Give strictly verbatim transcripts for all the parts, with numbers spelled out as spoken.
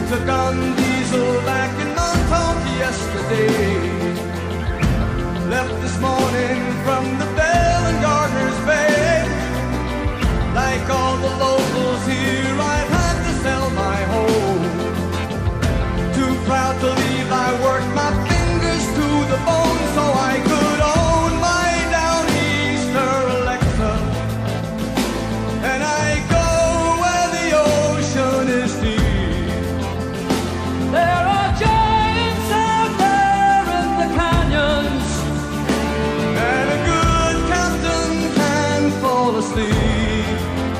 took on diesel back in Montauk yesterday. Left this morning from the Bell and Gardner's Bay. Like all the locals here, I've had to sell my home. Too proud to leave, I worked my fingers to the bone so I could own my down easter Alexa. And I go where the ocean is deep. There are giants out there in the canyons, and a good captain can fall asleep.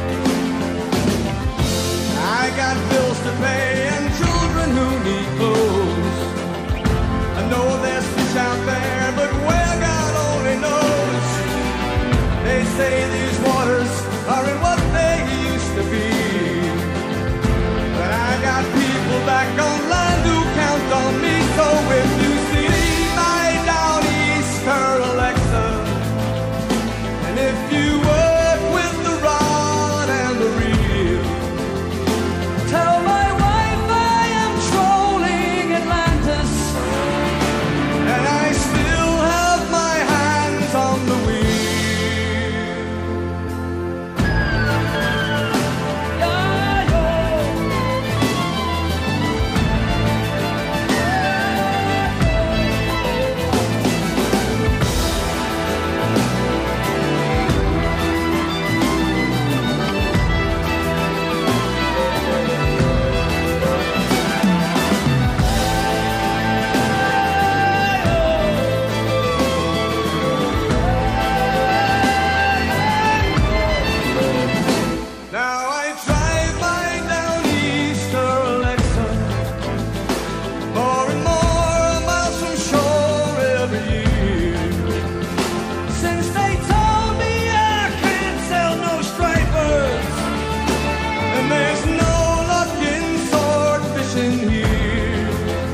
I got bills to pay and children who need clothes. I know there's fish out there, but where God only knows. They say these waters aren't what they used to be, but I got people back on land who count on me. So if you see my down easter Alexa, and if you work with the rod and the reel, tell my wife I am trolling Atlantis. and I still have my hands on the wheel. Now I drive my down easter Alexa more and more miles from shore every year. Since they told me I can't sell no stripers, And there's no luck in sword fishing here.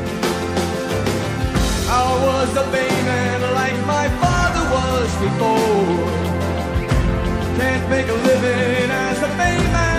I was a bayman like my father was before. Can't make a living as a bayman